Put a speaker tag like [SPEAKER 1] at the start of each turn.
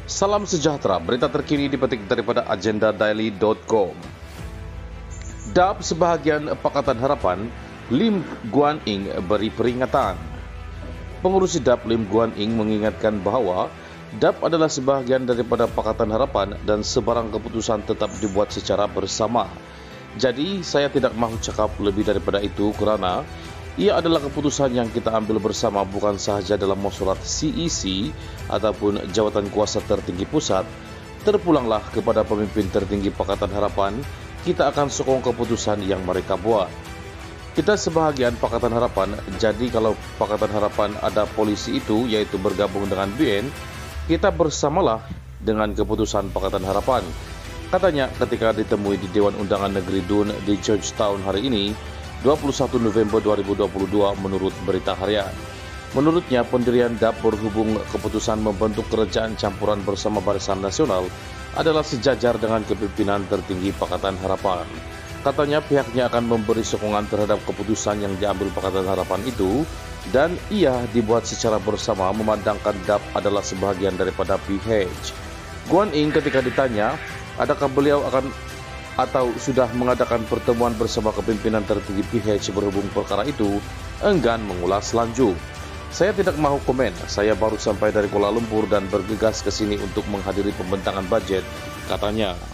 [SPEAKER 1] Salam sejahtera, berita terkini dipetik daripada agendaDaily.com. DAP sebahagian Pakatan Harapan, Lim Guan Ing beri peringatan. Pengurusi DAP Lim Guan Ing mengingatkan bahwa DAP adalah sebahagian daripada Pakatan Harapan dan sebarang keputusan tetap dibuat secara bersama. Jadi saya tidak mahu cakap lebih daripada itu kerana ia adalah keputusan yang kita ambil bersama bukan sahaja dalam mesyuarat CEC ataupun jawatan kuasa tertinggi pusat. Terpulanglah kepada pemimpin tertinggi Pakatan Harapan, kita akan sokong keputusan yang mereka buat. Kita sebahagian Pakatan Harapan, jadi kalau Pakatan Harapan ada polisi itu yaitu bergabung dengan BN, kita bersamalah dengan keputusan Pakatan Harapan. Katanya ketika ditemui di Dewan Undangan Negeri Dun di Georgetown hari ini, 21 November 2022 menurut Berita Harian. Menurutnya pendirian DAP berhubung keputusan membentuk kerajaan campuran bersama Barisan Nasional adalah sejajar dengan kepimpinan tertinggi Pakatan Harapan. Katanya pihaknya akan memberi sokongan terhadap keputusan yang diambil Pakatan Harapan itu dan ia dibuat secara bersama memandangkan DAP adalah sebahagian daripada PH. Guan Ing ketika ditanya adakah beliau akan atau sudah mengadakan pertemuan bersama kepimpinan tertinggi PH berhubung perkara itu, enggan mengulas lanjut. Saya tidak mahu komen, saya baru sampai dari Kuala Lumpur dan bergegas ke sini untuk menghadiri pembentangan budget, katanya.